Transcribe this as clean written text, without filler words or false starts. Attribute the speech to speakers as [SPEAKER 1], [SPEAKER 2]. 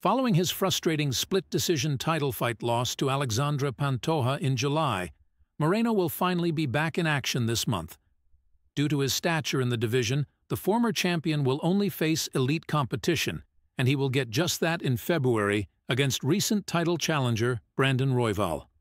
[SPEAKER 1] Following his frustrating split-decision title fight loss to Alexandre Pantoja in July, Moreno will finally be back in action this month. Due to his stature in the division, the former champion will only face elite competition, and he will get just that in February against recent title challenger Brandon Royval.